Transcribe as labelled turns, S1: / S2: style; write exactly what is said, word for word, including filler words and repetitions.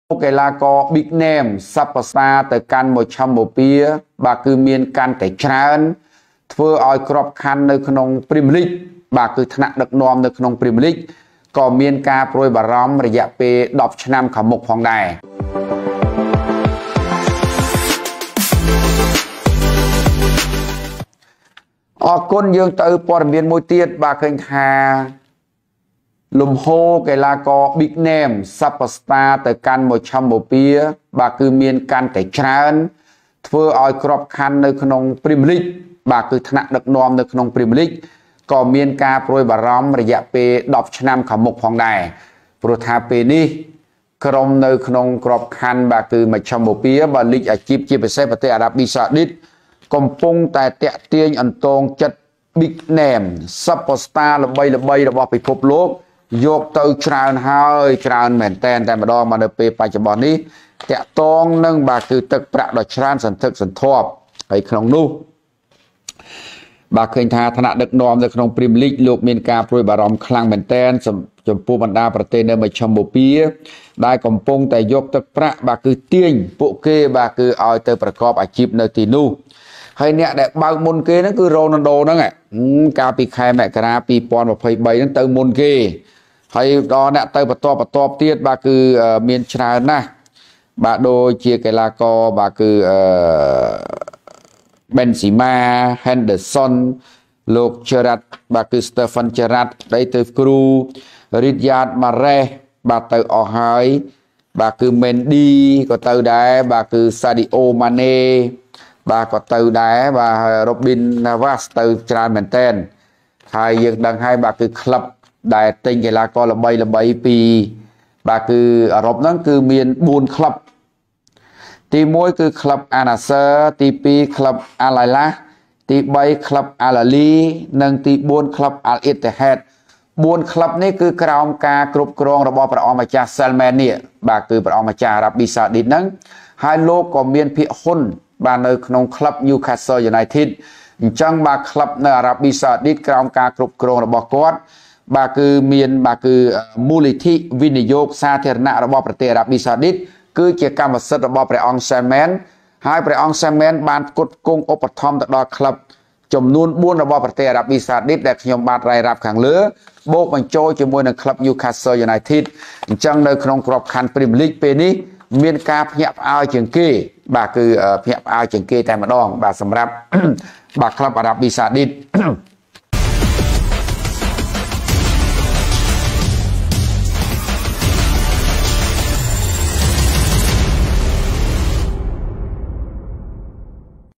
S1: cái là có big name superstar từ can một trăm một bia bà cứ miên can tại trán thưa oi crop khăn nơiក្នុង Premier League bà cứ thằngដឹកនាំនៅក្នុង Premier League ក៏មានការប្រួយបារម្ភរយៈពេល ដប់ ឆ្នាំខាងមុខផងដែរអរគុណយើងទៅព័ត៌មានមួយទៀតបាទឃើញថាលំហូរកីឡាករ big name superstar ទៅកាន់មួយឆមពៀបាទគឺមានកាន់តែច្រើនធ្វើឲ្យក្របខ័ណ្ឌនៅក្នុង Premier League បាទគឺថ្នាក់ដឹកនាំនៅក្នុង Premier League ក៏មានការប្រួយបារម្ភរយៈពេល ដប់ ឆ្នាំខាងមុខផងដែរព្រោះថាពេលនេះក្រុមនៅក្នុងក្របខ័ណ្ឌបាទគឺមួយឆមពៀបាទលីកអាជីពជាពិសេសប្រទេសអារ៉ាប៊ីសាអូឌីតកំពុងតែតាក់ទាញអន្តងចិត្ត big name superstar ល្បីល្បីរបស់ពិភពលោកយកទៅច្រើនហើយច្រើនមែនតែនតែម្ដងមកនៅពេលបច្ចុប្បន្ននេះតាក់ទងនឹងបាទគឺទឹកប្រាក់ដ៏ច្រើនសន្ធឹកសន្ធាប់ហើយក្នុងនោះបាទឃើញថាឋានៈដឹកនាំនៅក្នុង Premier League លោកមានការព្រួយបារម្ភខ្លាំងមែនតែនចំពោះបណ្ដាប្រទេសនៅមជ្ឈមបូព៌ាដែលកំពុងតែយកទឹកប្រាក់បាទគឺទាញពួកគេបាទគឺឲ្យទៅប្រកបអាជីពនៅទីនោះហើយអ្នកដែលបើកមុនគេហ្នឹងគឺរ៉ូណាល់ដូហ្នឹងកាលពីខែមករា ពីរពាន់ម្ភៃបី ហ្នឹងទៅមុនគេហើយដល់អ្នកទៅបន្តបន្តទៀតបាទគឺមានច្រើនណាស់បាទដូចជាកីឡាករបាទគឺអឺ Benzema Henderson លោក Gerrard បាទគឺ Stephen Gerrard ដៃទៅគ្រូ Riyad Mahrez បាទទៅអស់ហើយបាទគឺ Mendy ក៏ទៅដែរបាទគឺ Sadio Mane បាទក៏ទៅដែរបាទ Robin Navas ទៅច្រើនមែនតើហើយយើងដឹងហើយបាទគឺក្លឹបដែលទិញកីឡាករល្បីល្បីពីបាទគឺអឺរ៉ុបហ្នឹងគឺមាន បួន ក្លឹបទីមួយគឺក្លឹប Al Nassr ទីពីរក្លឹប Al Hilal ទីបីក្លឹប Al Ahly និងទីបួនក្លឹប Al Ittihad បួន ក្លឹបនេះគឺក្រោមការគ្រប់គ្រងរបស់ព្រះអង្គម្ចាស់ Salman នេះបាទគឺព្រះអង្គម្ចាស់អារ៉ាប៊ីសាអូឌីតហ្នឹងហើយលោកក៏មានភាគហ៊ុនបាទនៅក្នុងក្លឹប Newcastle United អញ្ចឹងបាទក្លឹបនៅអារ៉ាប៊ីសាអូឌីតក្រោមការគ្រប់គ្រងរបស់គាត់បាទគឺមានបាទគឺមូលនិធិវិនិយោគសាធារណៈរបស់ប្រទេសអារ៉ាប៊ីសាអូឌីតគឺជាកម្មសិទ្ធិរបស់ព្រះអង្គ Salman ហើយព្រះអង្គ Salman បានផ្គត់ផ្គង់ឧបត្ថម្ភទៅដល់ក្លឹបចំនួន បួន របស់ប្រទេសអារ៉ាប៊ីសាអូឌីតដែលខ្ញុំបាទរាយរាប់ខាងលើបូកបញ្ចូលជាមួយនឹងក្លឹប Newcastle United អញ្ចឹងនៅក្នុងក្របខ័ណ្ឌ Premier League ពេលនេះមានការភ្ញាក់ផ្អើលជាងគេបាទគឺភ្ញាក់ផ្អើលជាងគេតែម្ដងបាទសម្រាប់បាទក្លឹបអារ៉ាប៊ីសាអូឌីត